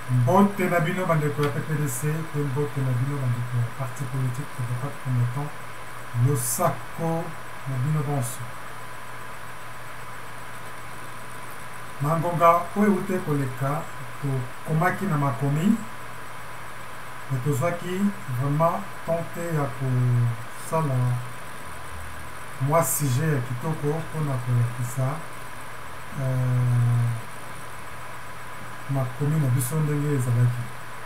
Mbote na bino bandeko ya PPDC pe mbote na bino bandeko ya parti politique de droite combattant losako na bino bonso. Na ngonga oyo ute koleka tokomaki na makomi me tozwaki vraiment tente ya kosala mwa sujet ya kitoko mpona kolakisa makomi na biso ndenge ezalaki.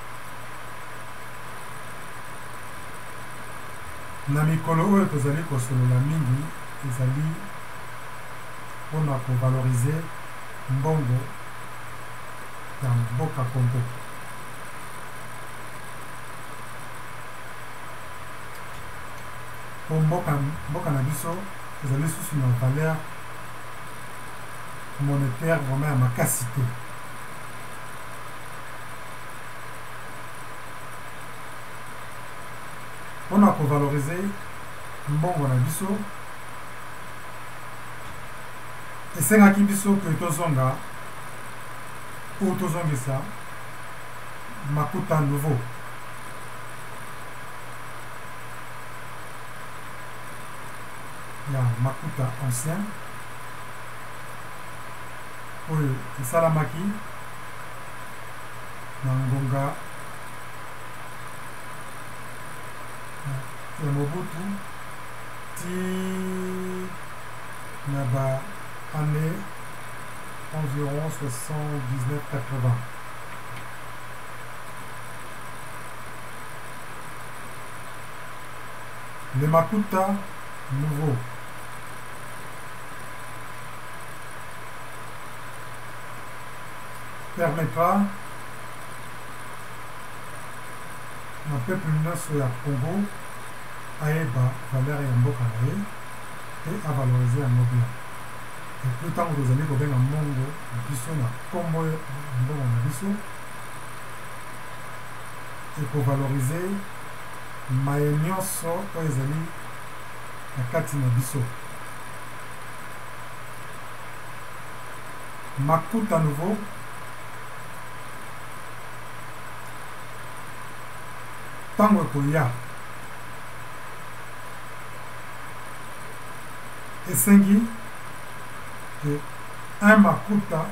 Na mikolo oyo tozali kosolola mingi ezali mpona kovalorize mbongo ya mboka Congo. Po mboka na biso ezali susu na valeur monétaire vraiment ya makasi te. Mpona kovalorize mbongo na biso esengaki biso ke tozonga ou tozongisa makuta nouveau. Ya makuta ancien oyo esalamaki na ngonga ya Mobutu ti na ba année environ 79-80. Les makuta nouveaux permettra na peuple nyonso ya Congo ayeba valeur ya mboka na ye pe avalorize yango bien. Epuis ntango tozali kobenga mbongo na biso na nkombo mbongo na biso ekovalorize maye nyonso oyo ezali na kati na biso. Makuta nouveau ntango ekoya esengi que un makuta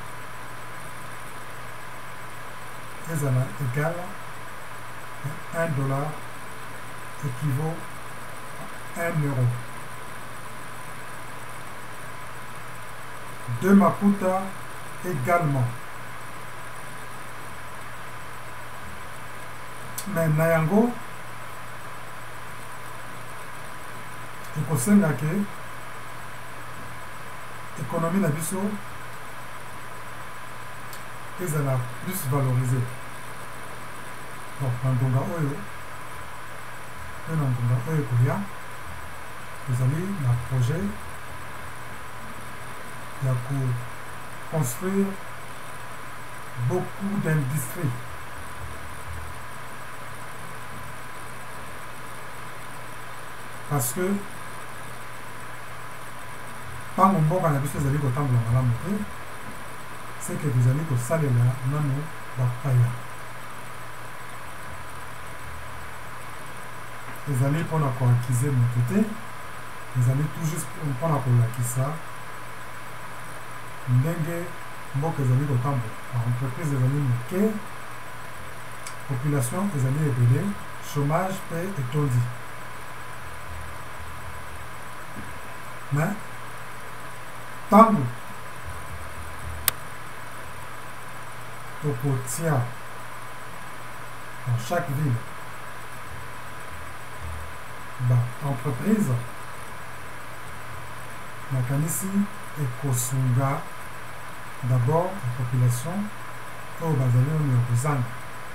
ezala égal à $1 équivaut à €1. Deux makuta également. Mais na yango ekosenga ke économie na biso ezala plus valorisée. Donc na ngonga oyo pe na ngonga oyo koya tozali na projet ya construire beaucoup d'industries. Parce que ntango mboka na biso ezali kotambola malamu te c'est que tozali kosalela nano bapaya. Ezali mpona koakize moto te, ezali tout juste mpona kolakisa ndenge mboka ezali kotambola. Entreprise ezali moke, population ezali ebele, chômage pe etondi. Mais ntango tokotia dans chaque ville entreprise nakanisi ekosunga d'abord la population oyo bazali oyo ya kozanga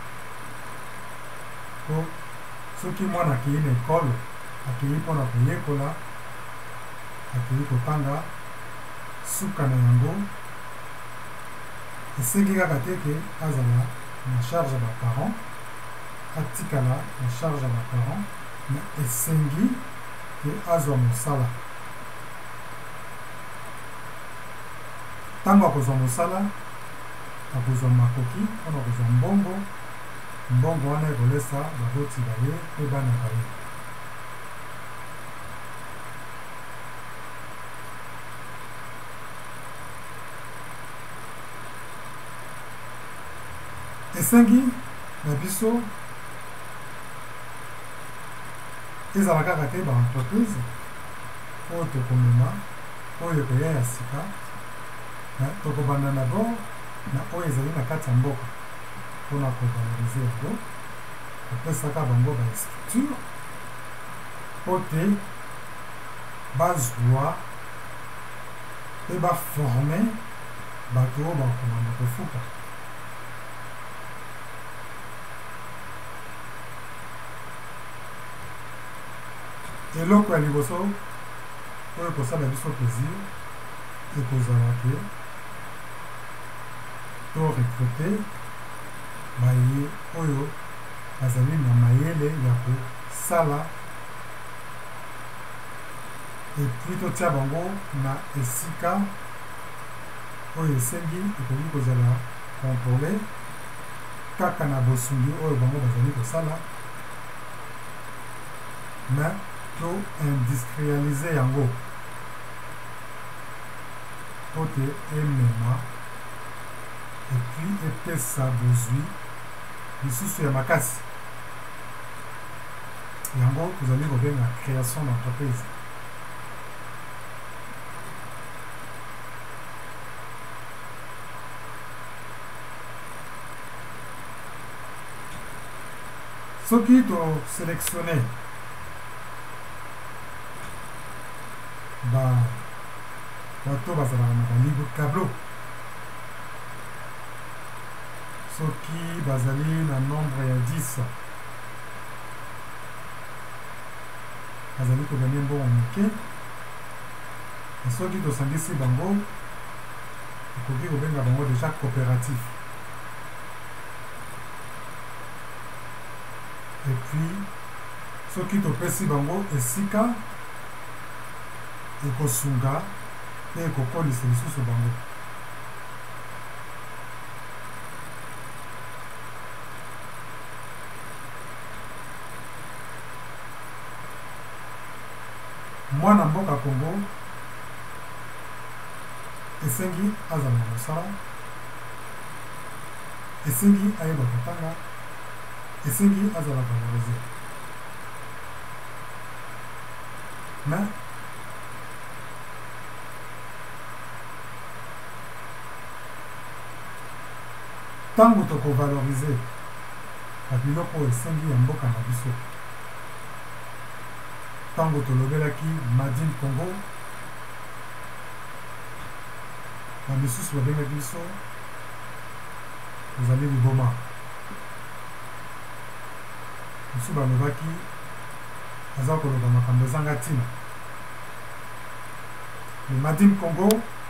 po soki mwana akei na ekole akei mpona koyekola akei kotanga suka na yango esengi kaka te ke azala na charge ya baparent atikala na charge ya baparent na esengi ke azwa mosala. Ntango akozwa mosala akozwa makoki mpona kozwa mbongo mbongo wana ekolesa baboti baye mpe bana baye. Esengi na biso ezala kaka te baentreprise oyo tokomema oyo ekoya ya sika tokobanda d'abord na oyo ezali na kati ya mboka mpona kovalorize yango kopesaka bango bastructure mpo te bazwa mpe baforme bato oyo bakomanda kofuka. eloko ya liboso oyo ekosala biso plaisir ekozala ke to recrute baye oyo bazali na mayele ya kosala epui totia bango na esika oyo esengi ekoki kozala contrôle kaka na bosungi oyo bango bazali kosala mais to industrialize yango po te emema epui epesa bozwi lisusu ya makasi yango tozali kobenga création d'entreprise. soki tosélectionne bato bazalaka na balibre tableau soki bazali na nombre ya 10 bazali koganye mbongo moke soki tosangisi bango ekoki kobenga bango deja coopératif et puis soki topesi bango esika ekosunga mpe ekokolisa lisusu bango. mwana mboka Congo esengi azala na mosala esengi ayeba kotanga esengi azala valorisé mais ntango tokovalorize babiloko oyo esengi ya mboka na biso ntango tolobelaki Made in Congo bamisusu babengaki biso ozali liboma mosusu balobaki aza koloba makambo ezanga ntina me Made in Congo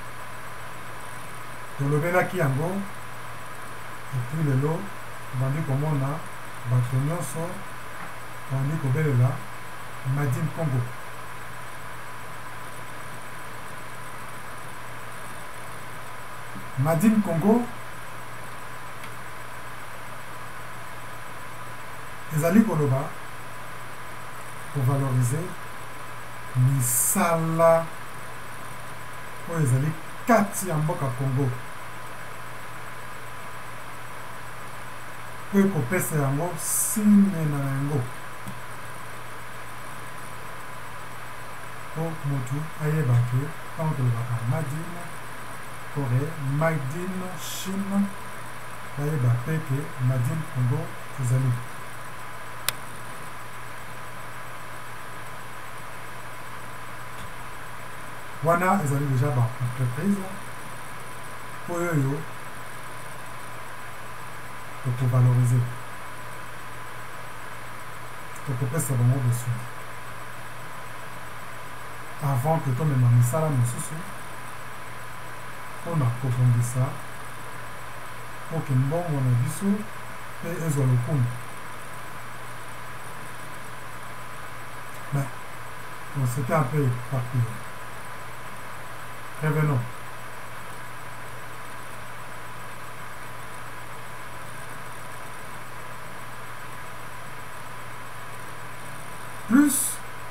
tolobelaki yango epui lelo bandi komona bato nyonso bandi kobelela Made in Congo. Made in Congo ezali koloba kovalorize misala oyo ezali kati ya mboka Congo po ekopesa yango sine na yango po motu ayeba ke ntango tolobaka Made in Corée, Made in Chine bayeba pe ke Made in Congo ezali. wana ezali deja ba entreprise oyo tokovalorize tokopesa bango bosungi avant que tomema misala mosusu mpona kobongisa oke mbongo na biso mpe ezwa lokumu. Mais on s'était un peu éparpillé. Revenons. plus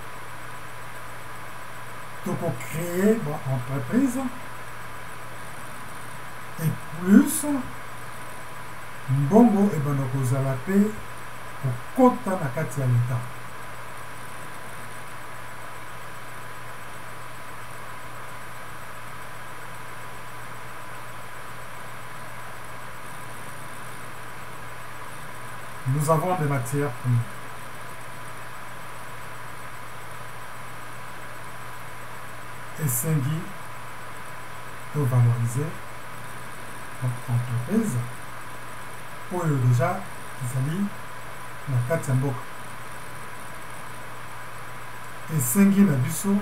créer une entreprise et plus mbongo ebanda kozala pe kokota na kati ya l'État. Nous avons des matières premières. Et Sengi peut valoriser notre entreprise pour déjà ezali na kati ya mboka. Et Sengi na biso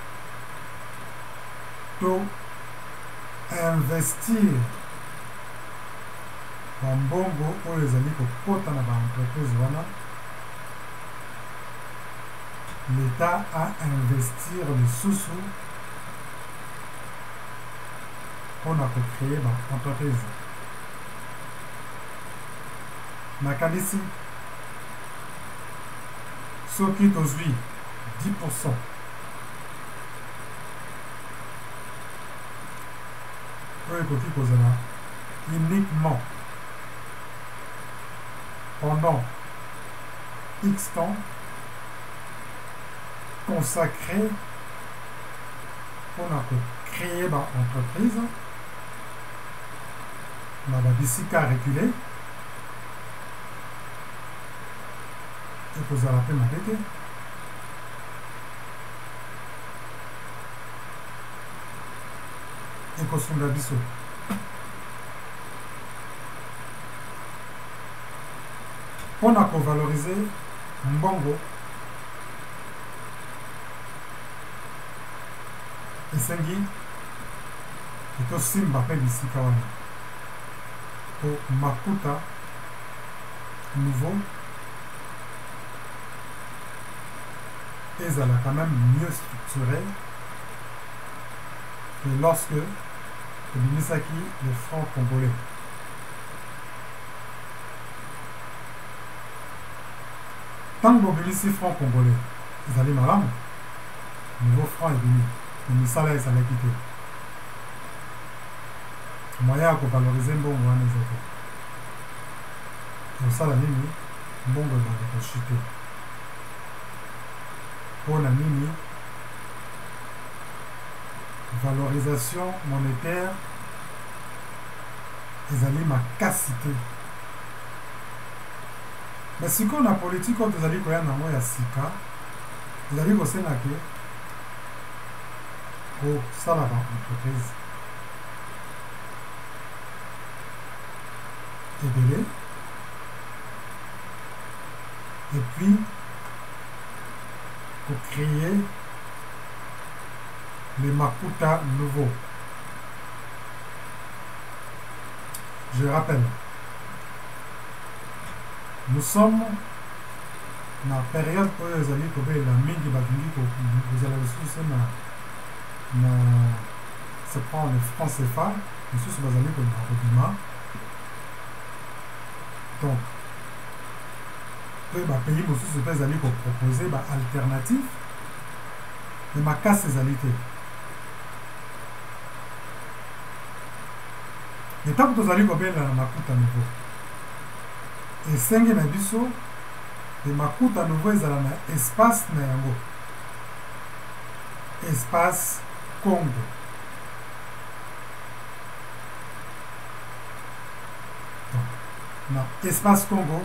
to investir bambongo oyo ezali kokota na baentreprise wana. L'État a investir lisusu mpona kocréer baentreprise. Nakanisi soki tozwi 10% oyo ekoki kozala uniquement pendant X temps consacré pour créer une entreprise, on a bisika reculé et vous allez appeler ma tête. Et qu'on s'en biso. On a valoriser mbongo esengi etosimba mpe bisika wana po makuta nouveau ezala quand même mieux structuré que lorsque ebimisaki le franc congolais. Tant que bobimisi franc congolais ezali malamu, nouveau franc ebimi misala ezalaki te. Moyen ya kovalorize mbongo wana eza te. Osala nini mbongo ebanda kochute. Mpona nini valorisation monétaire ezali makasi te. Mais sikoyo na politique oyo tozali koya nango ya sika ezali kosenga ke kosala baentreprise ebele et puis créer les makuta nouveaux. Je rappelle, nous sommes dans la période où les alliés la mingi bakingi vous allez aussi se prendre le franc CFA, nous sommes basés comme un donc les pays aussi se aller pour proposer des alternatives mais ma casse ces alités. Mais tant que vous allez combien dans makuta nouveau et 5 na biso les makuta nouveau ils ont un espace na yango espace Congo. Donc, dans espace Congo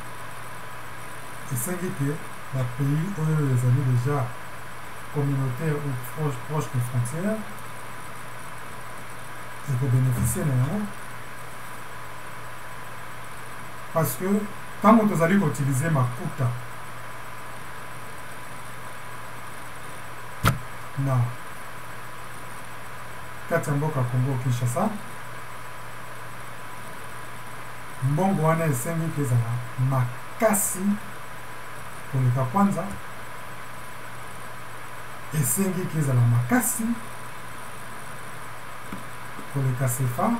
et 5 que le pays où les amis déjà communautaires ou proches de frontières et pour bénéficier de l'euro. Parce que quand vous allez utiliser ma kuta na kati ya mboka Congo Kinshasa mbongo wana esengi ezala makasi koleka kwanza esengi ezala makasi koleka CFA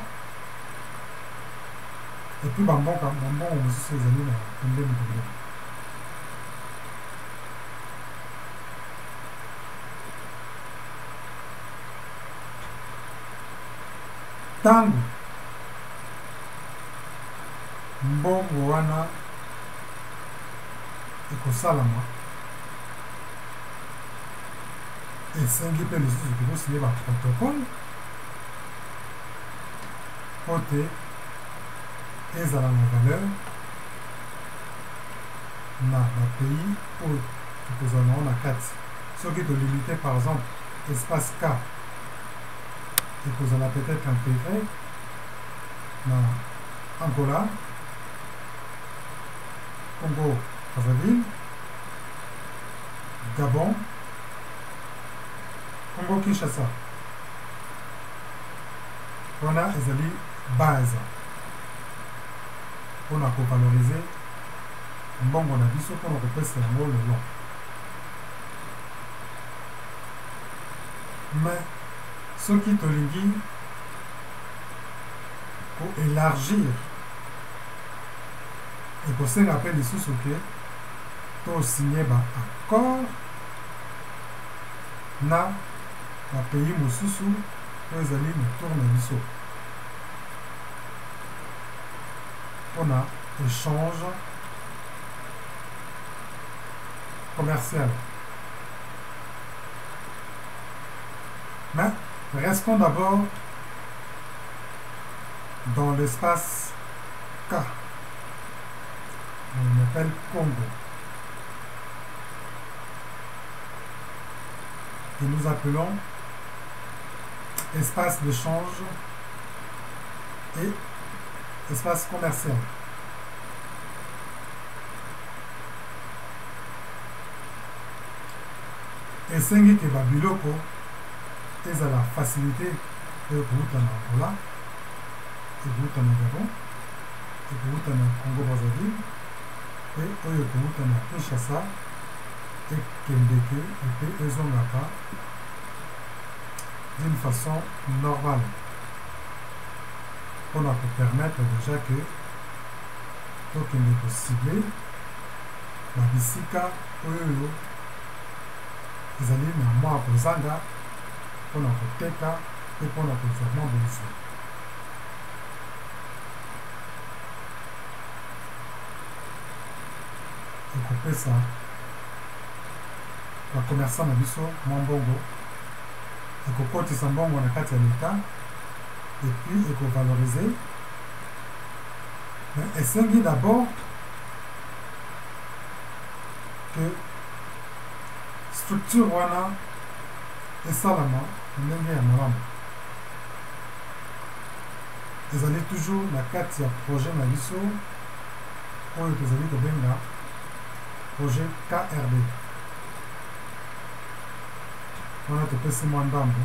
et puis bambongo mosusu ezali na pembeni pembeni ntango mbongo wana ekosalama esengi mpe lisusu tokosinye baprotocole po te ezala na valeur na bapays oyo tokozala nango na kati soki tolimite par exemple espace K ekozala peut-être intégré na Angola, Congo Brazzaville, Gabon, Congo Kinshasa. On a ezali base on a valoriser mbongo na biso mpona kopesa yango lelo. Mais soki tolingi koélargir ekosenga mpe lisusu ke tosinye baaccord na bapays mosusu oyo ezali autour na biso mpona échange commercial. Mais restons d'abord dans l'espace K. On appelle Congo. Que nous appelons espace d'échange et espace commercial. Esengi ke babiloko ezala facilité oyo kouta na Angola, ekouta na Gabon, ekouta na Congo Brazzaville, et oyo ekouta na Kinshasa, ekendeke epe ezongaka d'une façon normale. On a pu permettre déjà que tokende kocible babisika oyo ezali na mwa kozanga mpona koteka mpe mpona kozwa mwa bozwi. Ekopesa bakomersan na biso mwa mbongo, ekokotisa mbongo na kati ya leta epuis ekovalorize. Mais esengi d'abord que structure wana esalama ndenge ya malamu. Ezali toujours na kati ya projet na biso oyo tozali kobenga projet KRD. Wana topesi mwa ndambo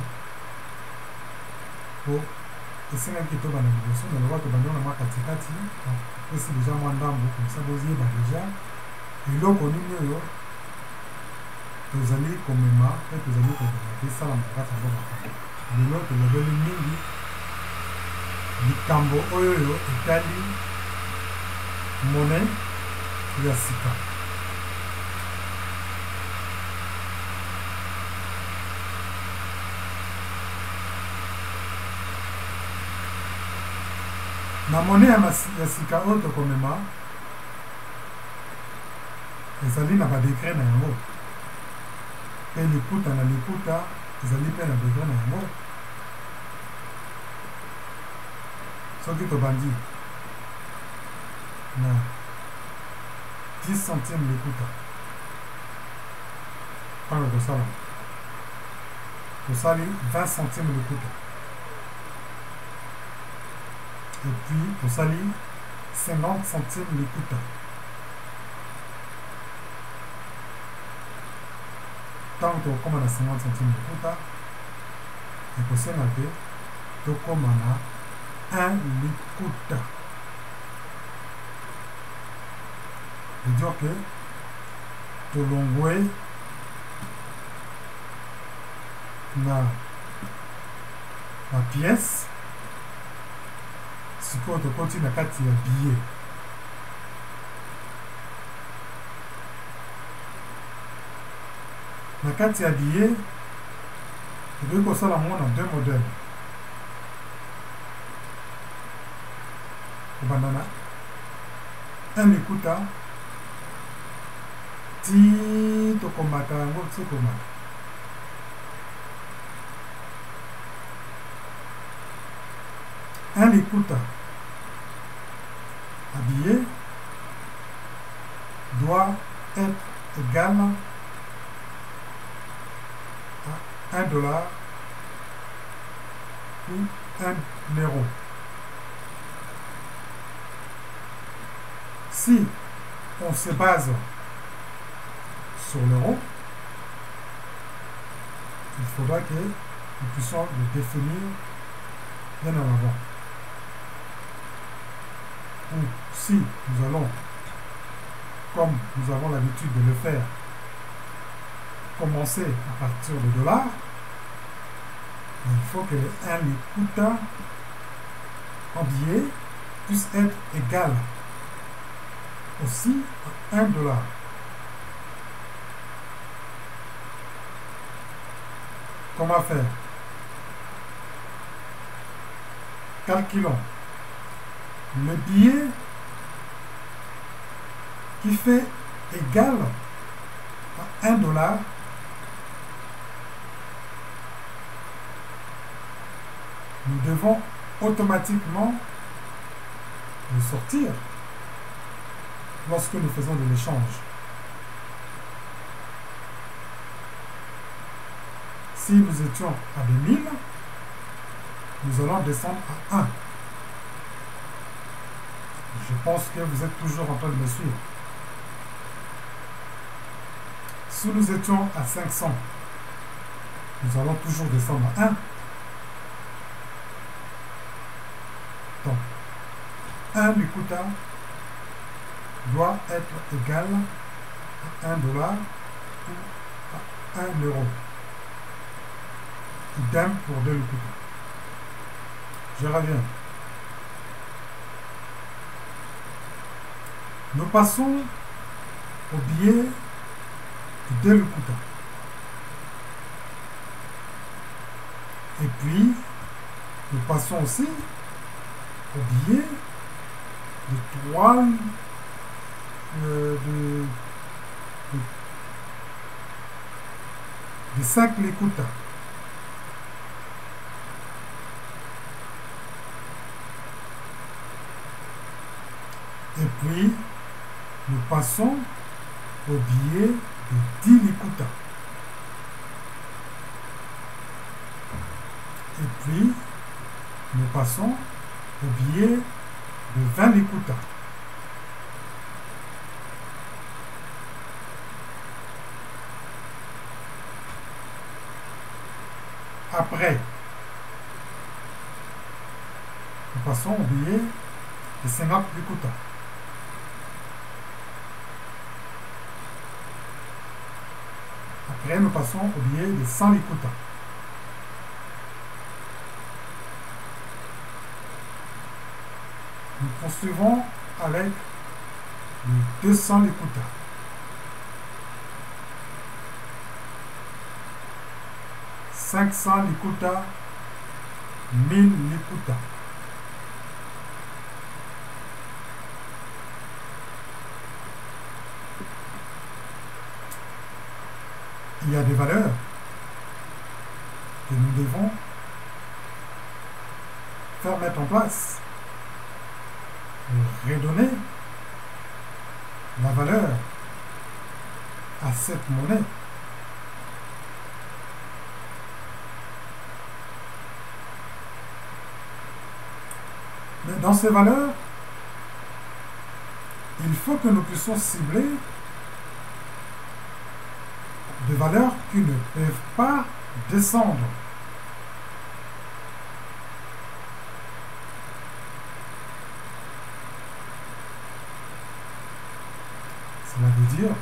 po esengaki tobanda liboso na loba tobandi wana mwa katikati topesi deja mwa ndambo komisa boziyeba deja eloko nini oyo tozali komema mpe tozali kobanda esalama kati yango makambo. Lelo tolobeli mingi likambo oyo etali monnaie ya sika. Na monnaie ya sika oyo tokomema ezali na badekret na yango mpe likuta na likuta ezali mpe na dekret na yango. Soki tobandi na 10 centimes likuta ntango tosala tosali 20 centimes likuta et puis tosali 50 centimes likuta. Ntango tokokoma na 50 centimes likuta ekosenga te tokoma na 1 likuta. C'est-à-dire que tolongwe na pièce sikoyo tokoti na kati ya billet. Na kati ya billet tokoki kosala ngo na deux modèles. banana un likuta ti tokomata yango tokomata un likuta habillé doit être égal à $1 ou €1. Si on se base sur l'euro, il faudra que nous puissions le définir bien en avant. Ou si nous allons, comme nous avons l'habitude de le faire, commencer à partir de $, il faut que le 1 likuta en billet puisse être égal aussi à $1. Comment faire? Calculons le billet qui fait égal à $1. Nous devons automatiquement le sortir lorsque nous faisons de l'échange. Si nous étions à 2000, nous allons descendre à 1. Je pense que vous êtes toujours en train de me suivre. Si nous étions à 500, nous allons toujours descendre à 1. Donc, 1 likuta doit être égal à $1 ou à €1. Idem pour 2 likuta. Je reviens. Nous passons au billet de 2 likuta. Et puis, nous passons aussi au billet de 3 de 5 likuta. Et puis, nous passons au billet de 10 likuta. Et puis, nous passons au billet de 20 likuta. Après, nous passons au billet de 50 likuta. Après, nous passons au billet de 100 likuta. Nous poursuivons avec les 200 likuta. « 500 likuta, 1000 likuta. Il y a des valeurs que nous devons faire mettre en place pour redonner la valeur à cette monnaie. Mais dans ces valeurs, il faut que nous puissions cibler des valeurs qui ne peuvent pas descendre. Cela veut dire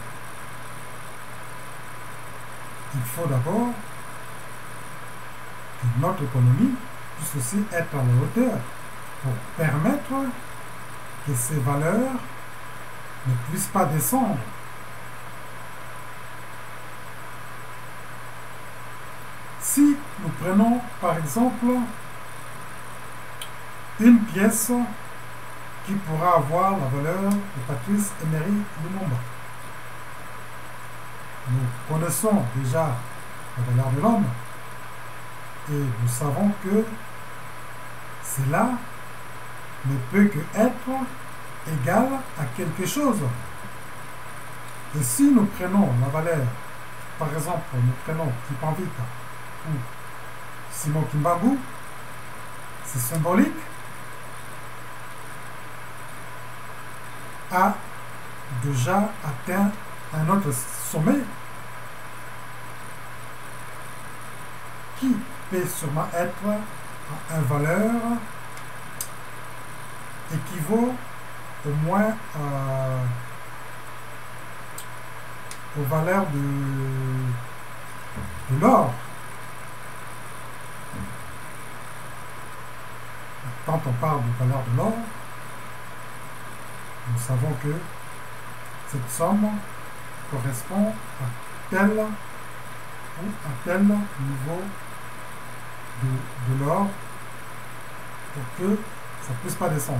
qu'il faut d'abord que notre économie puisse aussi être à la hauteur pour permettre que ces valeurs ne puissent pas descendre. Si nous prenons par exemple une pièce qui pourra avoir la valeur de Patrice Emery Lumumba. Nous connaissons déjà la valeur de l'homme et nous savons que cela ne peut que être égal à quelque chose. Et si nous prenons la valeur, par exemple, nous prenons Kipanvita ou Simon Kimbangu, c'est symbolique, a déjà atteint un autre sommet qui peut sûrement être à une valeur équivaut au moins aux valeurs de l'or. Quand on parle de valeur de l'or, nous savons que cette somme correspond à tel ou à tel niveau de l'or pour que ça ne puisse pas descendre.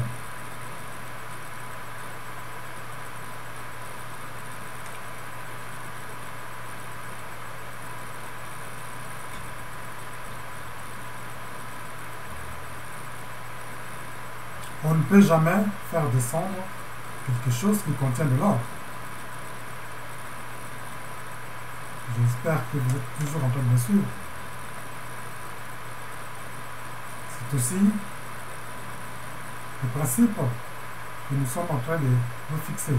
On ne peut jamais faire descendre quelque chose qui contient de l'or. J'espère que vous êtes toujours en train de me suivre. C'est aussi le principe que nous sommes en train de refixer.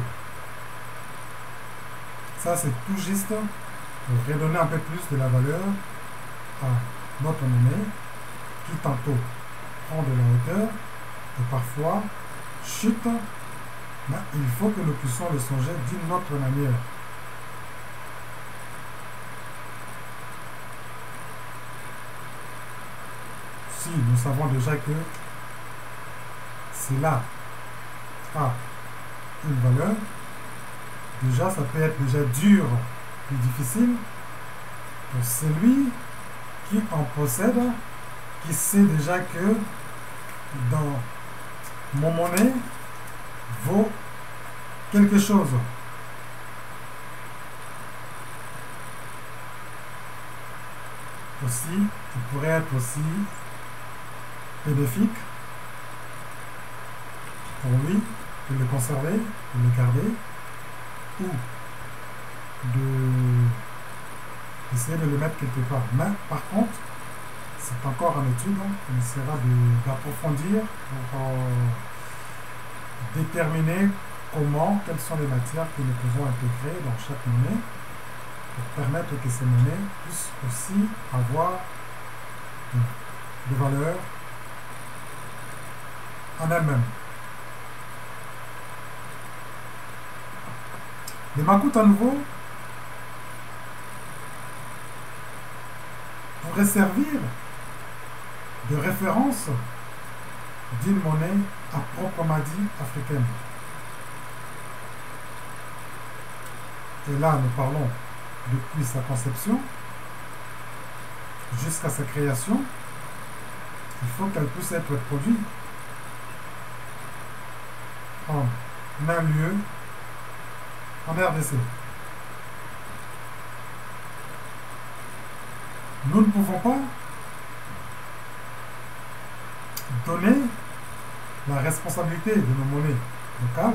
Ça, c'est tout juste pour redonner un peu plus de la valeur à notre monnaie qui tantôt prend de la hauteur et parfois chute, mais il faut que nous puissions le songer d'une autre manière. Si nous savons déjà que cela a une valeur, déjà ça peut être déjà dur et difficile pour celui qui en possède, qui sait déjà que dans mon monnaie vaut quelque chose. Aussi, il pourrait être aussi bénéfique pour lui de le conserver, de le garder, ou d'essayer de le mettre quelque part. Mais par contre, c'est encore en étude, on essaiera d'approfondir pour déterminer quelles sont les matières que nous pouvons intégrer dans chaque monnaie pour permettre que ces monnaies puissent aussi avoir de valeur en elles-mêmes. Les macoutes à nouveau pourraient servir de référence d'une monnaie à proprement dit africaine. Et là, nous parlons depuis sa conception jusqu'à sa création. Il faut qu'elle puisse être produite en un lieu en RDC. Nous ne pouvons pas donner la responsabilité de nos monnaies locales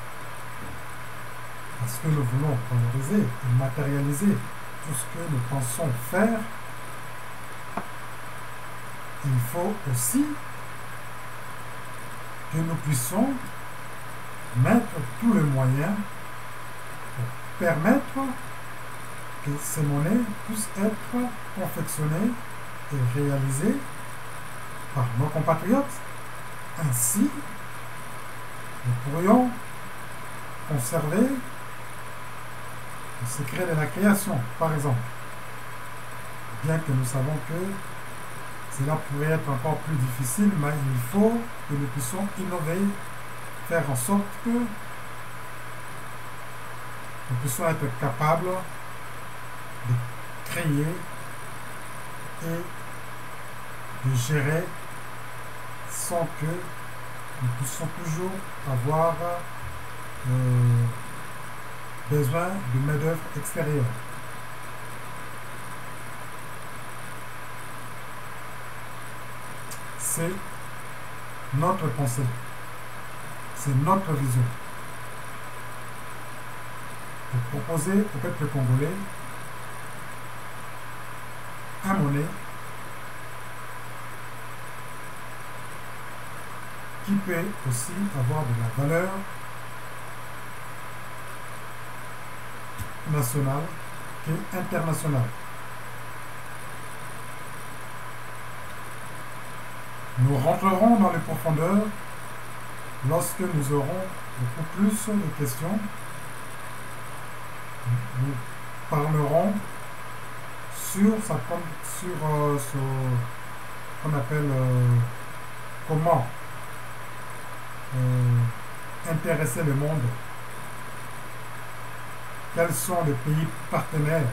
parce que nous voulons valoriser et matérialiser tout ce que nous pensons faire. Il faut aussi que nous puissions mettre tous les moyens pour permettre que ces monnaies puissent être confectionnées et réalisées par nos compatriotes. Ainsi, nous pourrions conserver le secret de la création, par exemple. Bien que nous savons que cela pourrait être encore plus difficile, mais il faut que nous puissions innover, faire en sorte que nous puissions être capables de créer et de gérer sans que nous puissions toujours avoir besoin de main-d'œuvre extérieure. C'est notre pensée, c'est notre vision. Pour proposer au peuple congolais un monnaie qui peut aussi avoir de la valeur nationale et internationale. Nous rentrerons dans les profondeurs lorsque nous aurons beaucoup plus de questions. Nous parlerons sur ce qu'on appelle comment intéresser le monde. Quels sont les pays partenaires?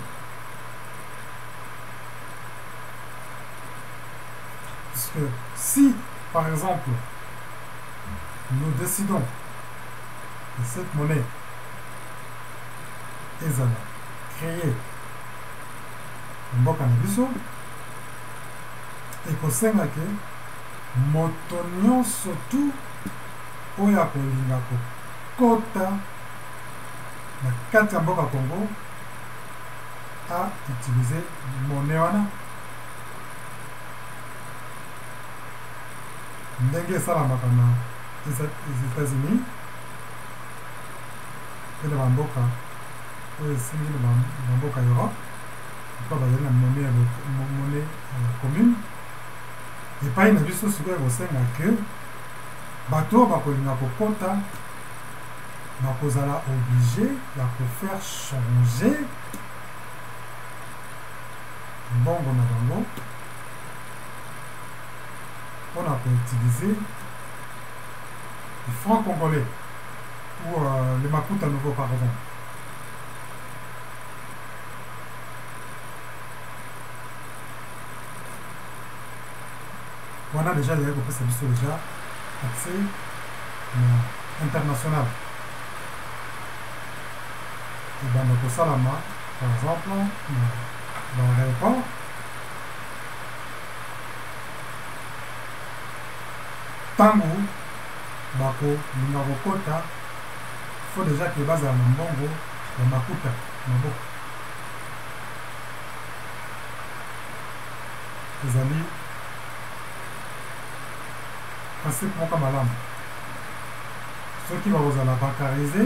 Parce que si, par exemple, nous décidons que cette monnaie ezala créée mboka na biso, ekosenga ke moto nyonso tu oyo akolinga kokota na kati ya mboka Congo a utiliser monnaie wana ndenge esalamaka na États-Unis mpe na bamboka oyo esimbi na bamboka Europe mpo bazali na monnaie commune. Epai na biso sikoyo ekosenga ke bato oyo bakolinga kokota bakozala obligé ya kofaire changer mbongo na bango mpona koutiliser le franc congolais ou le makuta nouveau par exemple. Wana déjà il y a kopesa biso déjà accès international. Ebanda kosalama par exemple dans l'aéroport ntango bakolinga kokota faut déjà ke bazala na mbongo ya makuta maboko ezali principe moko malamu. Soki bakozala bancarisé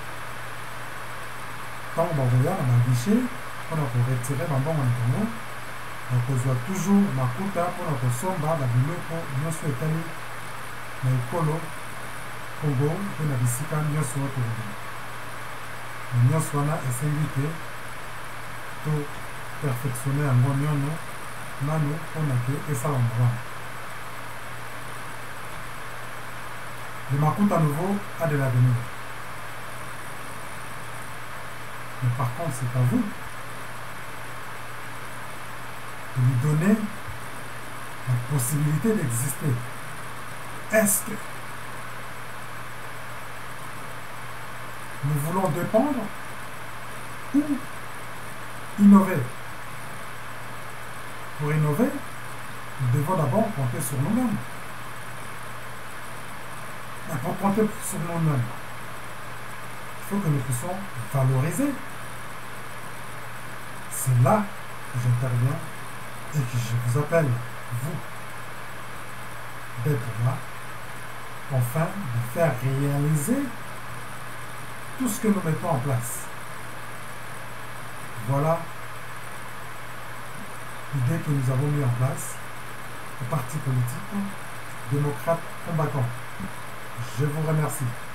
ntango bakoya na baguichet mpona koretire bambongo na bango bakozwa toujours makuta mpona kosomba babiloko nyonso etali na ekolo Congo mpe na bisika nyonso oyo tokobima. Na nyonso wana esengi te to perfectionne yango nanu mpona ke esalama wana. Le makuta nouveau a de l'avenir. Mais par contre, c'est à vous de lui donner la possibilité d'exister. Est-ce que nous voulons dépendre ou innover? Pour innover, nous devons d'abord compter sur nous-mêmes. Pour compter sur nous-mêmes, il faut que nous puissions valoriser. C'est là que j'interviens et que je vous appelle, vous, d'être là, afin de faire réaliser tout ce que nous mettons en place. Voilà l'idée que nous avons mis en place, le parti politique démocrate combattant. Je vous remercie.